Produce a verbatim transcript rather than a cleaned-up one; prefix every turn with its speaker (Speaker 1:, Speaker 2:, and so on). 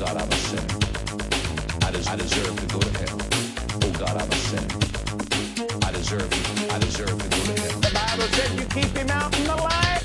Speaker 1: God, I'm a sinner. I, des- I deserve to go to hell. Oh God, I'm a sinner. I deserve, I deserve to go to hell.
Speaker 2: The Bible said you keep him out in the light.